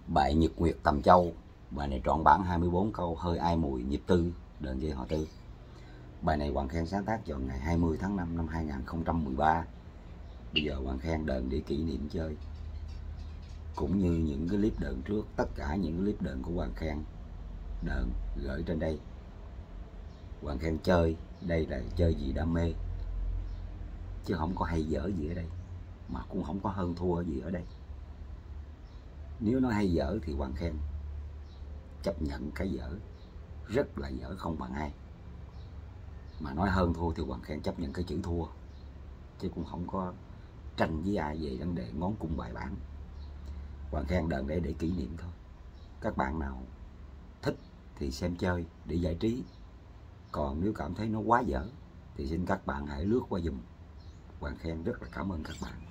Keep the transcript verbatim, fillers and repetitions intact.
Bài Nhật Nguyệt Tầm Châu. Bài này trọn bản hai mươi bốn câu, hơi ai mùi nhịp tư, đờn dây họ Tư. Bài này Hoàng Khang sáng tác vào ngày hai mươi tháng năm năm hai nghìn không trăm mười ba. Bây giờ Hoàng Khang đờn để kỷ niệm chơi. Cũng như những cái clip đờn trước, tất cả những clip đờn của Hoàng Khang đờn gửi trên đây. Hoàng Khang chơi, đây là chơi vì đam mê, chứ không có hay dở gì ở đây, mà cũng không có hơn thua gì ở đây. Nếu nó hay dở thì Hoàng Khang chấp nhận cái dở, rất là dở không bằng ai. Mà nói hơn thua thì Hoàng Khang chấp nhận cái chữ thua, chứ cũng không có tranh với ai về vấn đề ngón cung bài bản. Hoàng Khang đờn để để kỷ niệm thôi. Các bạn nào thích thì xem chơi để giải trí, còn nếu cảm thấy nó quá dở thì xin các bạn hãy lướt qua giùm. Hoàng Khang rất là cảm ơn các bạn.